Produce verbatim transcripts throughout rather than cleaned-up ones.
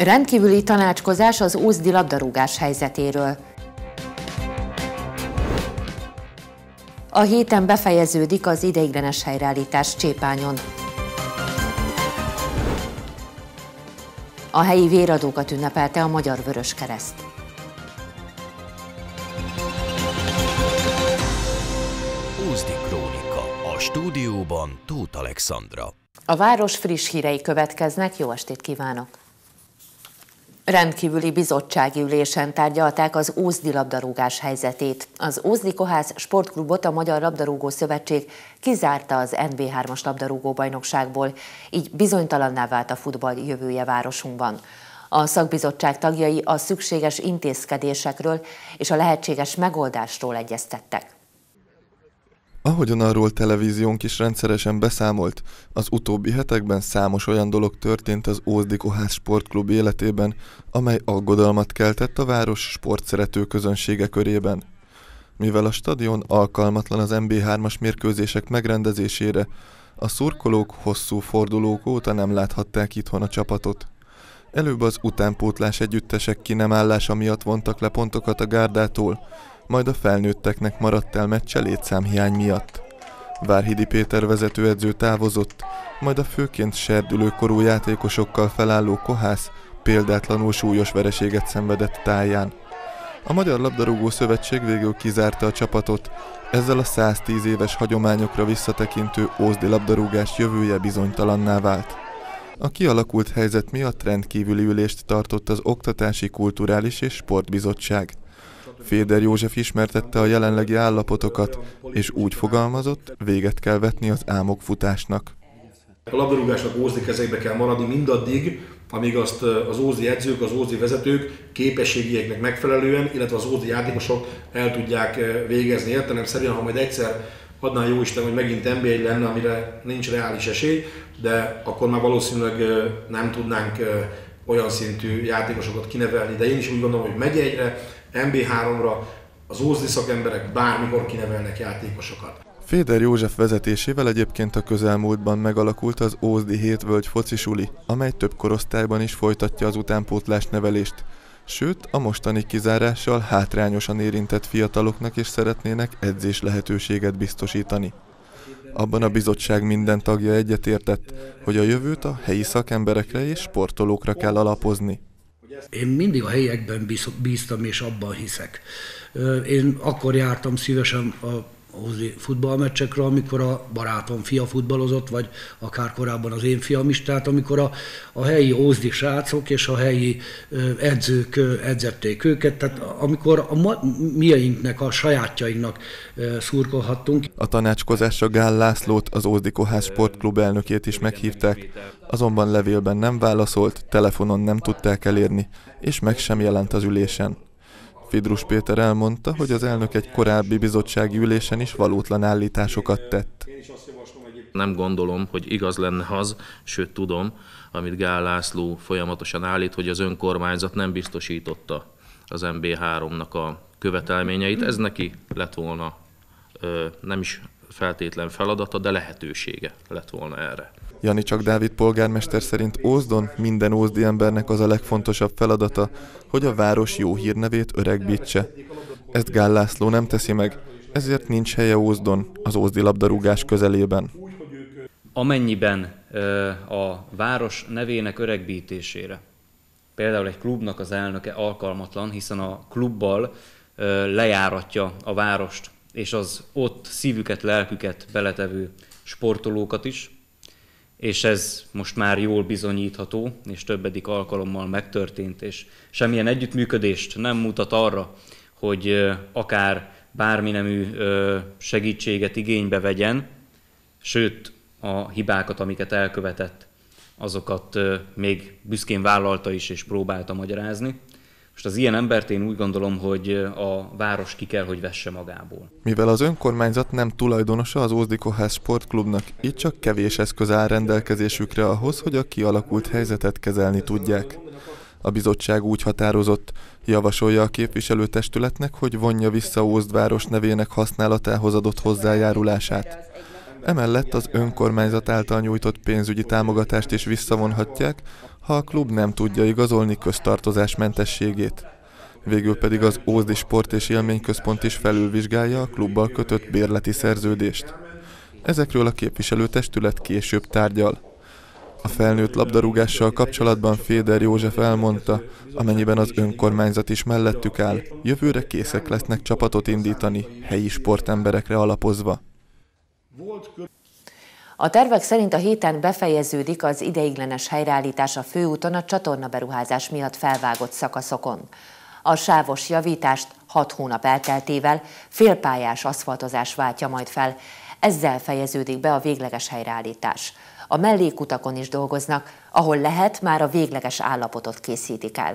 Rendkívüli tanácskozás az ózdi labdarúgás helyzetéről. A héten befejeződik az ideiglenes helyreállítás Csépányon. A helyi véradókat ünnepelte a Magyar Vöröskereszt. Ózdi Krónika. A stúdióban Tóth Alexandra. A város friss hírei következnek, jó estét kívánok! Rendkívüli bizottsági ülésen tárgyalták az ózdi labdarúgás helyzetét. Az Ózdi Kohász Sportklubot a Magyar Labdarúgó Szövetség kizárta az en bé hármas labdarúgó bajnokságból, így bizonytalanná vált a futball jövője városunkban. A szakbizottság tagjai a szükséges intézkedésekről és a lehetséges megoldásról egyeztettek. Ahogyan arról televíziónk is rendszeresen beszámolt, az utóbbi hetekben számos olyan dolog történt az Ózdi Kohász Sportklub életében, amely aggodalmat keltett a város sportszerető közönsége körében. Mivel a stadion alkalmatlan az en bé hármas mérkőzések megrendezésére, a szurkolók hosszú fordulók óta nem láthatták itthon a csapatot. Előbb az utánpótlás együttesek ki nem állása miatt vontak le pontokat a gárdától, majd a felnőtteknek maradt el meccse létszámhiány miatt. Várhidi Péter vezetőedző távozott, majd a főként serdülőkorú játékosokkal felálló Kohász példátlanul súlyos vereséget szenvedett táján. A Magyar Labdarúgó Szövetség végül kizárta a csapatot, ezzel a száztíz éves hagyományokra visszatekintő ózdi labdarúgás jövője bizonytalanná vált. A kialakult helyzet miatt rendkívüli ülést tartott az Oktatási, Kulturális és Sportbizottság. Féder József ismertette a jelenlegi állapotokat, és úgy fogalmazott, véget kell vetni az álmokfutásnak. A labdarúgásnak ózdi kezekbe kell maradni mindaddig, amíg azt az ózdi edzők, az ózdi vezetők képességieknek megfelelően, illetve az ózdi játékosok el tudják végezni értelemszerűen, ha majd egyszer adná Jóisten, hogy megint en bé egy lenne, amire nincs reális esély, de akkor már valószínűleg nem tudnánk olyan szintű játékosokat kinevelni, de én is úgy gondolom, hogy megye egyre, en bé háromra az ózdi szakemberek bármikor kinevelnek játékosokat. Féder József vezetésével egyébként a közelmúltban megalakult az Ózdi Hétvölgy focisuli, amely több korosztályban is folytatja az utánpótlás nevelést. Sőt, a mostani kizárással hátrányosan érintett fiataloknak is szeretnének edzés lehetőséget biztosítani. Abban a bizottság minden tagja egyetértett, hogy a jövőt a helyi szakemberekre és sportolókra kell alapozni. Én mindig a helyiekben bíztam és abban hiszek. Én akkor jártam szívesen a ózdi futballmeccsekre, amikor a barátom fia futballozott, vagy akár korábban az én fiam is, tehát amikor a, a helyi ózdi srácok és a helyi edzők edzették őket, tehát amikor a mieinknek, a sajátjainknak szurkolhattunk. A tanácskozásra Gál Lászlót, az Ózdi Kohász Sportklub elnökét is meghívták, azonban levélben nem válaszolt, telefonon nem tudták elérni, és meg sem jelent az ülésen. Fidrus Péter elmondta, hogy az elnök egy korábbi bizottsági ülésen is valótlan állításokat tett. Nem gondolom, hogy igaz lenne az, sőt tudom, amit Gál László folyamatosan állít, hogy az önkormányzat nem biztosította az en bé háromnak a követelményeit. Ez neki lett volna nem is feltétlen feladata, de lehetősége lett volna erre. Janicsak Dávid polgármester szerint Ózdon minden ózdi embernek az a legfontosabb feladata, hogy a város jó hírnevét öregbítse. Ezt Gál László nem teszi meg, ezért nincs helye Ózdon, az ózdi labdarúgás közelében. Amennyiben a város nevének öregbítésére például egy klubnak az elnöke alkalmatlan, hiszen a klubbal lejáratja a várost és az ott szívüket, lelküket beletevő sportolókat is, és ez most már jól bizonyítható, és többedik alkalommal megtörtént, és semmilyen együttműködést nem mutat arra, hogy akár bármi nemű segítséget igénybe vegyen, sőt a hibákat, amiket elkövetett, azokat még büszkén vállalta is, és próbálta magyarázni. Most az ilyen embert én úgy gondolom, hogy a város ki kell, hogy vesse magából. Mivel az önkormányzat nem tulajdonosa az Ózdi Kohász Sportklubnak, így csak kevés eszköz áll rendelkezésükre ahhoz, hogy a kialakult helyzetet kezelni tudják. A bizottság úgy határozott, javasolja a képviselőtestületnek, hogy vonja vissza Ózdváros nevének használatához adott hozzájárulását. Emellett az önkormányzat által nyújtott pénzügyi támogatást is visszavonhatják, ha a klub nem tudja igazolni köztartozásmentességét. Végül pedig az Ózdi Sport és Élményközpont is felülvizsgálja a klubbal kötött bérleti szerződést. Ezekről a képviselőtestület később tárgyal. A felnőtt labdarúgással kapcsolatban Féder József elmondta, amennyiben az önkormányzat is mellettük áll, jövőre készek lesznek csapatot indítani, helyi sportemberekre alapozva. A tervek szerint a héten befejeződik az ideiglenes helyreállítás a főúton a csatornaberuházás miatt felvágott szakaszokon. A sávos javítást hat hónap elteltével félpályás aszfaltozás váltja majd fel, ezzel fejeződik be a végleges helyreállítás. A mellékutakon is dolgoznak, ahol lehet, már a végleges állapotot készítik el.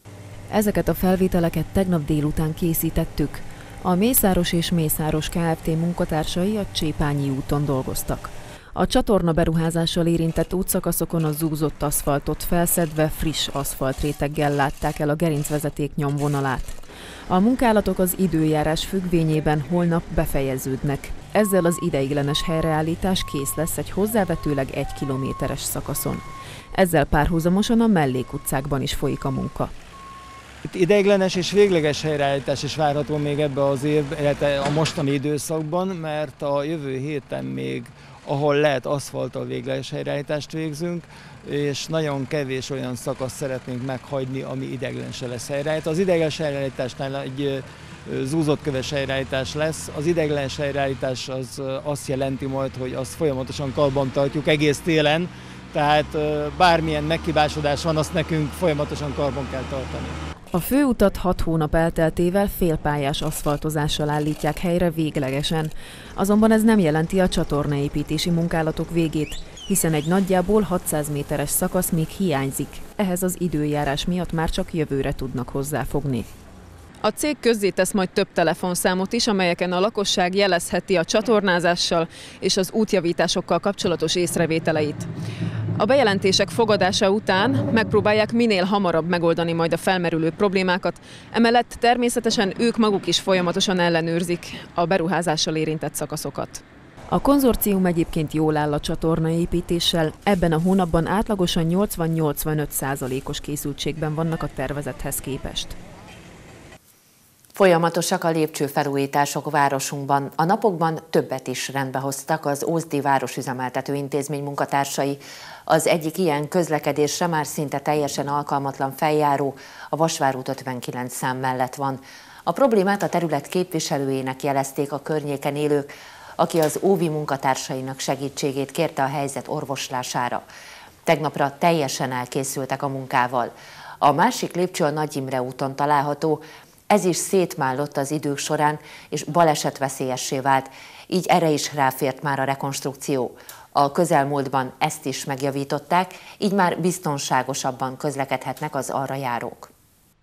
Ezeket a felvételeket tegnap délután készítettük. A Mészáros és Mészáros Kft. Munkatársai a Csépányi úton dolgoztak. A csatorna beruházással érintett útszakaszokon a zúzott aszfaltot felszedve friss aszfaltréteggel látták el a gerincvezeték nyomvonalát. A munkálatok az időjárás függvényében holnap befejeződnek. Ezzel az ideiglenes helyreállítás kész lesz egy hozzávetőleg egy kilométeres szakaszon. Ezzel párhuzamosan a mellékutcákban is folyik a munka. Itt ideiglenes és végleges helyreállítás is várható még ebbe az évben, illetve a mostani időszakban, mert a jövő héten még, ahol lehet, aszfalttal végleges helyreállítást végzünk, és nagyon kevés olyan szakasz szeretnénk meghagyni, ami ideiglenesen lesz helyreállítás. Az ideiglenes helyreállításnál egy zúzott köves helyreállítás lesz. Az ideiglenes helyreállítás az azt jelenti majd, hogy azt folyamatosan karban tartjuk egész télen, tehát bármilyen meghibásodás van, azt nekünk folyamatosan karban kell tartani. A főutat hat hónap elteltével félpályás aszfaltozással állítják helyre véglegesen. Azonban ez nem jelenti a csatornaépítési munkálatok végét, hiszen egy nagyjából hatszáz méteres szakasz még hiányzik. Ehhez az időjárás miatt már csak jövőre tudnak hozzáfogni. A cég közzétesz majd több telefonszámot is, amelyeken a lakosság jelezheti a csatornázással és az útjavításokkal kapcsolatos észrevételeit. A bejelentések fogadása után megpróbálják minél hamarabb megoldani majd a felmerülő problémákat, emellett természetesen ők maguk is folyamatosan ellenőrzik a beruházással érintett szakaszokat. A konzorcium egyébként jól áll a csatornaépítéssel, ebben a hónapban átlagosan nyolcvan-nyolcvanöt százalékos készültségben vannak a tervezethez képest. Folyamatosak a lépcsőfelújítások városunkban. A napokban többet is rendbe hoztak az Ózdi Városüzemeltető Intézmény munkatársai. Az egyik ilyen közlekedésre már szinte teljesen alkalmatlan feljáró a Vasvár út ötvenkilenc szám mellett van. A problémát a terület képviselőjének jelezték a környéken élők, aki az óvi munkatársainak segítségét kérte a helyzet orvoslására. Tegnapra teljesen elkészültek a munkával. A másik lépcső a Nagy Imre úton található, ez is szétmállott az idők során, és balesetveszélyessé vált, így erre is ráfért már a rekonstrukció. A közelmúltban ezt is megjavították, így már biztonságosabban közlekedhetnek az arra járók.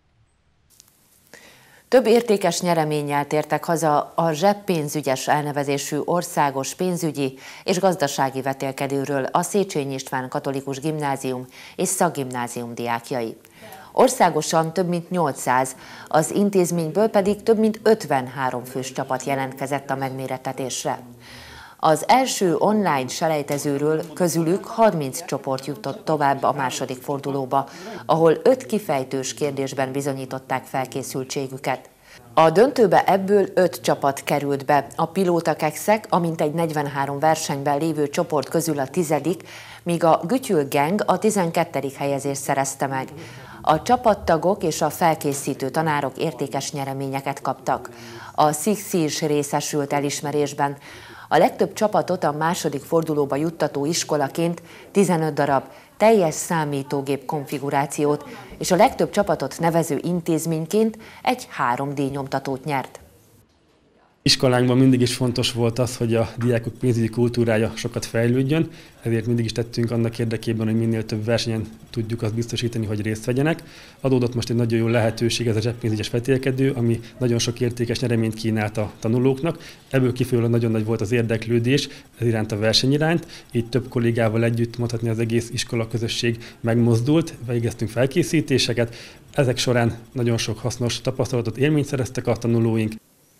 Több értékes nyereménnyel tértek haza a zseppénzügyes elnevezésű országos pénzügyi és gazdasági vetélkedőről a Széchenyi István Katolikus Gimnázium és Szakgimnázium diákjai. Országosan több mint nyolcszáz, az intézményből pedig több mint ötvenhárom fős csapat jelentkezett a megmérettetésre. Az első online selejtezőről közülük harminc csoport jutott tovább a második fordulóba, ahol öt kifejtős kérdésben bizonyították felkészültségüket. A döntőbe ebből öt csapat került be, a Pilóta Kekszek, a mintegy negyvenhárom versenyben lévő csoport közül a tizedik, míg a Gütyül Gang a tizenkettedik helyezést szerezte meg. A csapattagok és a felkészítő tanárok értékes nyereményeket kaptak. A Szixi is részesült elismerésben. A legtöbb csapatot a második fordulóba juttató iskolaként tizenöt darab teljes számítógép konfigurációt, és a legtöbb csapatot nevező intézményként egy három dé nyomtatót nyert. Iskolánkban mindig is fontos volt az, hogy a diákok pénzügyi kultúrája sokat fejlődjön, ezért mindig is tettünk annak érdekében, hogy minél több versenyen tudjuk azt biztosítani, hogy részt vegyenek. Adódott most egy nagyon jó lehetőség, ez a zseppénzügyes vetélkedő, ami nagyon sok értékes nyereményt kínált a tanulóknak. Ebből kifolyólag nagyon nagy volt az érdeklődés ez iránt a verseny iránt. Így több kollégával együtt mondhatni az egész iskola közösség megmozdult, végeztünk felkészítéseket. Ezek során nagyon sok hasznos tapasztalatot, élményt szereztek a tanulóink.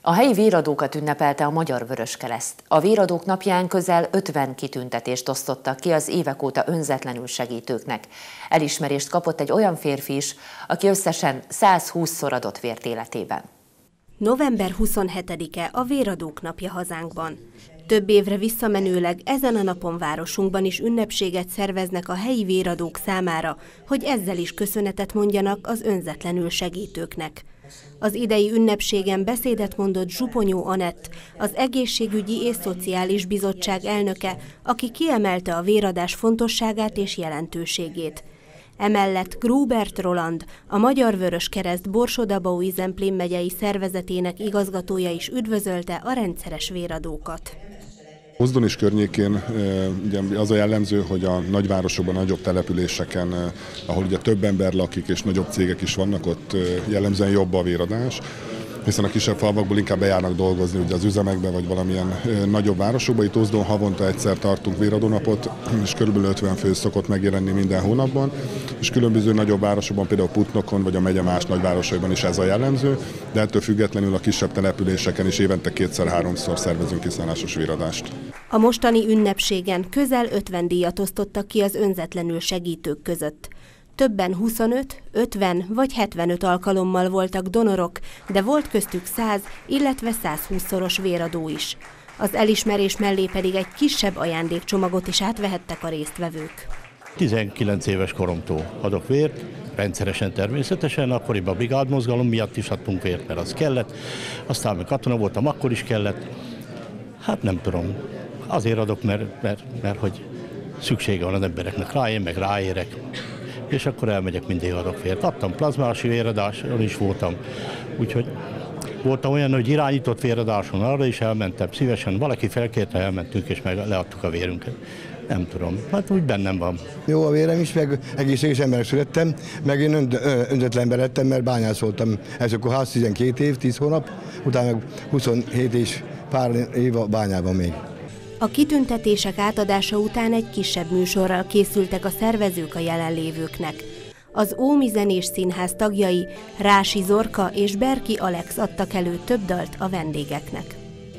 A helyi véradókat ünnepelte a Magyar Vöröskereszt. A véradók napján közel ötven kitüntetést osztottak ki az évek óta önzetlenül segítőknek. Elismerést kapott egy olyan férfi is, aki összesen százhúszszor adott vért életében. november huszonhetedike a Véradók napja hazánkban. Több évre visszamenőleg ezen a napon városunkban is ünnepséget szerveznek a helyi véradók számára, hogy ezzel is köszönetet mondjanak az önzetlenül segítőknek. Az idei ünnepségen beszédet mondott Zsuponyó Anett, az Egészségügyi és Szociális Bizottság elnöke, aki kiemelte a véradás fontosságát és jelentőségét. Emellett Grubert Roland, a Magyar Vöröskereszt Borsod-Abaúj-Zemplén megyei szervezetének igazgatója is üdvözölte a rendszeres véradókat. Ózdon és környékén ugye az a jellemző, hogy a nagyvárosokban, nagyobb településeken, ahol ugye több ember lakik és nagyobb cégek is vannak, ott jellemzően jobb a véradás, hiszen a kisebb falvakból inkább bejárnak dolgozni ugye az üzemekben vagy valamilyen nagyobb városokban. Itt Ózdon havonta egyszer tartunk véradónapot, és körülbelül ötven fő szokott megjelenni minden hónapban, és különböző nagyobb városokban, például Putnokon vagy a megye más nagyvárosaiban is ez a jellemző, de ettől függetlenül a kisebb településeken is évente kétszer-háromszor szervezünk kiszállásos véradást. A mostani ünnepségen közel ötven díjat osztottak ki az önzetlenül segítők között. Többen huszonöt, ötven vagy hetvenöt alkalommal voltak donorok, de volt köztük száz, illetve százhúszszoros véradó is. Az elismerés mellé pedig egy kisebb ajándékcsomagot is átvehettek a résztvevők. tizenkilenc éves koromtól adok vért, rendszeresen természetesen, akkoriban a brigádmozgalom miatt is adtunk vért, mert az kellett, aztán meg katona voltam, akkor is kellett. Hát nem tudom, azért adok, mert, mert, mert hogy szüksége van az embereknek rá, én meg ráérek. És akkor elmegyek, mindig adok vért. Adtam plazmási véradáson is voltam, úgyhogy voltam olyan, hogy irányított véradáson, arra is elmentem szívesen, valaki felkérte, elmentünk és meg leadtuk a vérünket. Nem tudom, hát úgy bennem van. Jó a vérem is, meg egészséges emberek születtem, meg én önzetlen ember lettem, mert bányászoltam elsőkor tizenkét év, tíz hónap, utána meg huszonhét és pár év a bányában még. A kitüntetések átadása után egy kisebb műsorral készültek a szervezők a jelenlévőknek. Az Ómi Zenés Színház tagjai, Rási Zorka és Berki Alex adtak elő több dalt a vendégeknek.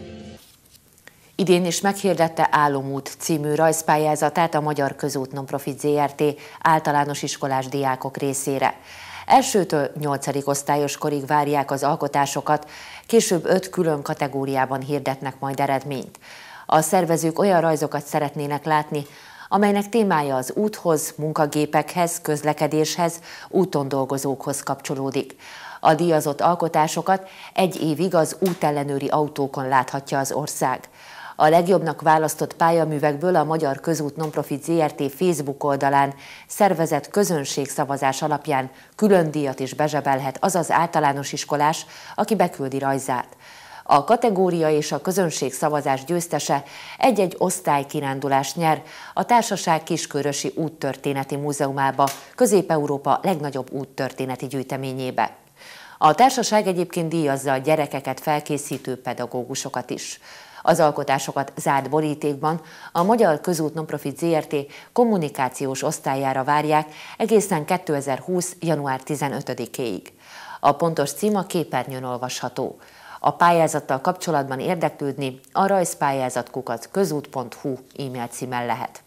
Idén is meghirdette Álomút című rajzpályázatát a Magyar Közút Nonprofit zé er té általános iskolás diákok részére. Elsőtől nyolcadik osztályos korig várják az alkotásokat, később öt külön kategóriában hirdetnek majd eredményt. A szervezők olyan rajzokat szeretnének látni, amelynek témája az úthoz, munkagépekhez, közlekedéshez, úton dolgozókhoz kapcsolódik. A díjazott alkotásokat egy évig az útellenőri autókon láthatja az ország. A legjobbnak választott pályaművekből a Magyar Közút Nonprofit zé er té Facebook oldalán szervezett közönségszavazás alapján külön díjat is bezsebelhet az az általános iskolás, aki beküldi rajzát. A kategória és a közönségszavazás győztese egy-egy osztálykirándulást nyer a Társaság Kiskörösi Úttörténeti Múzeumába, Közép-Európa legnagyobb úttörténeti gyűjteményébe. A társaság egyébként díjazza a gyerekeket felkészítő pedagógusokat is. Az alkotásokat zárt borítékban a Magyar Közút Nonprofit zé er té kommunikációs osztályára várják egészen kétezer-húsz. január tizenötödikéig. A pontos cím a képernyőn olvasható. A pályázattal kapcsolatban érdeklődni a rajzpályázat kukac közút pont hu e-mail címen lehet.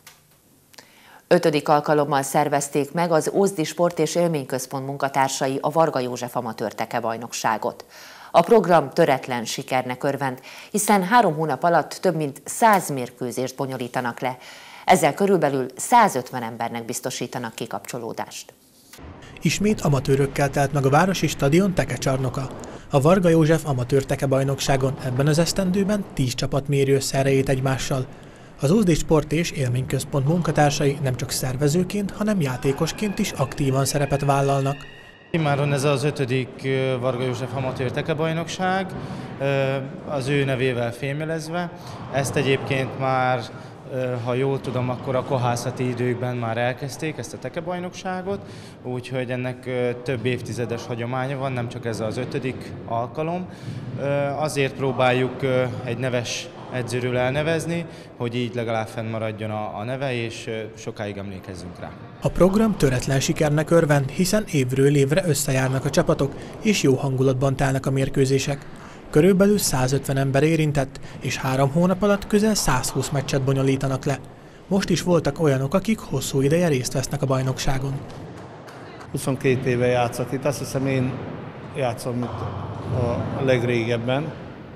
Ötödik alkalommal szervezték meg az Ózdi Sport és Élményközpont munkatársai a Varga József amatőr tekebajnokságot. A program töretlen sikernek örvend, hiszen három hónap alatt több mint száz mérkőzést bonyolítanak le. Ezzel körülbelül százötven embernek biztosítanak kikapcsolódást. Ismét amatőrökkel telt meg a városi stadion tekecsarnoka. A Varga József amatőr tekebajnokságon ebben az esztendőben tíz csapat méri össze erejét egymással. Az Ózdi Sport és Élményközpont munkatársai nem csak szervezőként, hanem játékosként is aktívan szerepet vállalnak. Immáron ez az ötödik Varga József amatőr tekebajnokság, az ő nevével fémjelezve. Ezt egyébként már, ha jól tudom, akkor a kohászati időkben már elkezdték ezt a tekebajnokságot, úgyhogy ennek több évtizedes hagyománya van, nem csak ez az ötödik alkalom. Azért próbáljuk egy neves edzőről elnevezni, hogy így legalább fennmaradjon a, a neve, és sokáig emlékezzünk rá. A program töretlen sikernek örvend, hiszen évről évre összejárnak a csapatok, és jó hangulatban telnek a mérkőzések. Körülbelül százötven ember érintett, és három hónap alatt közel százhúsz meccset bonyolítanak le. Most is voltak olyanok, akik hosszú ideje részt vesznek a bajnokságon. huszonkettő éve játszok itt, azt hiszem én játszom itt a legrégebben.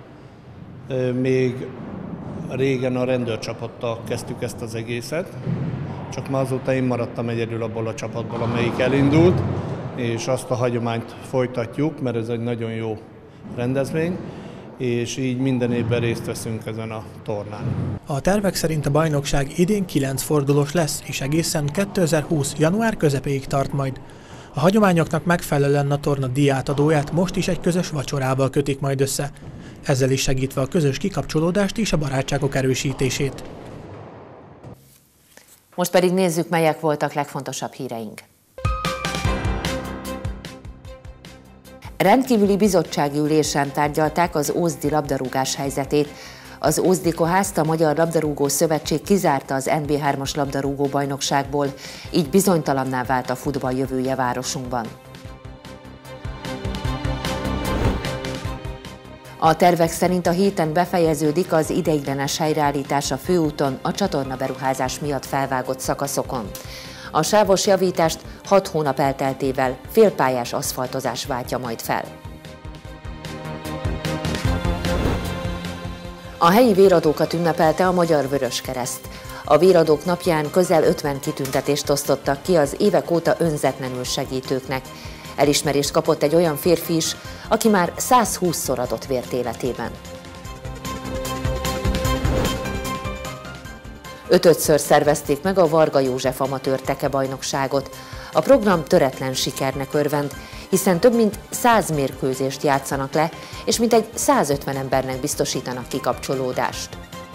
Még régen a rendőrcsapattal kezdtük ezt az egészet, csak már azóta én maradtam egyedül abból a csapatból, amelyik elindult, és azt a hagyományt folytatjuk, mert ez egy nagyon jó rendezvény, és így minden évben részt veszünk ezen a tornán. A tervek szerint a bajnokság idén kilenc fordulós lesz, és egészen kétezer-húsz. január közepéig tart majd. A hagyományoknak megfelelően a torna díjátadóját most is egy közös vacsorával kötik majd össze, ezzel is segítve a közös kikapcsolódást és a barátságok erősítését. Most pedig nézzük, melyek voltak legfontosabb híreink. Rendkívüli bizottsági ülésen tárgyalták az ózdi labdarúgás helyzetét. Az Ózdi Koházt a Magyar Labdarúgó Szövetség kizárta az en bé hármas labdarúgó bajnokságból, így bizonytalanná vált a futball jövője városunkban. A tervek szerint a héten befejeződik az ideiglenes helyreállítás a főúton a csatornaberuházás miatt felvágott szakaszokon. A sávos javítást hat hónap elteltével félpályás aszfaltozás váltja majd fel. A helyi véradókat ünnepelte a Magyar Vöröskereszt. A véradók napján közel ötven kitüntetést osztottak ki az évek óta önzetlenül segítőknek. Elismerést kapott egy olyan férfi is, aki már százhúszszor adott vért életében. Ötödször szervezték meg a Varga József amatőr tekebajnokságot. A program töretlen sikernek örvend, hiszen több mint száz mérkőzést játszanak le, és mintegy százötven embernek biztosítanak kikapcsolódást.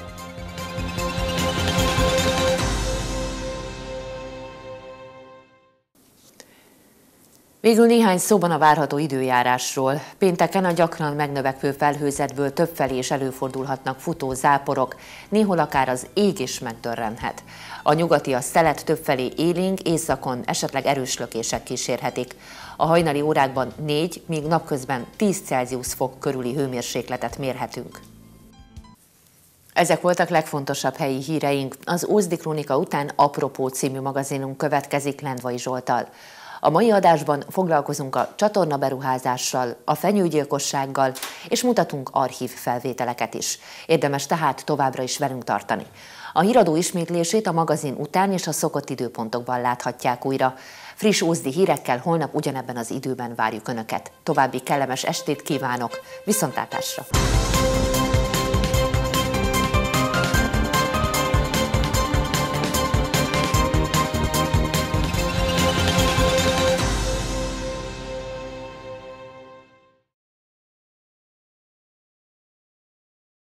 Végül néhány szóban a várható időjárásról. Pénteken a gyakran megnövekvő felhőzetből többfelé is előfordulhatnak futó záporok, néhol akár az ég is megdörrenhet. A nyugati a szelet többfelé élénk, északon esetleg erős lökések kísérhetik. A hajnali órákban négy, míg napközben tíz Celsius fok körüli hőmérsékletet mérhetünk. Ezek voltak legfontosabb helyi híreink. Az Ózdi Krónika után Apropó című magazinunk következik Lendvai Zsolttal. A mai adásban foglalkozunk a csatornaberuházással, a fenyőgyilkossággal, és mutatunk archív felvételeket is. Érdemes tehát továbbra is velünk tartani. A híradó ismétlését a magazin után és a szokott időpontokban láthatják újra. Friss ózdi hírekkel holnap ugyanebben az időben várjuk Önöket. További kellemes estét kívánok, viszontlátásra!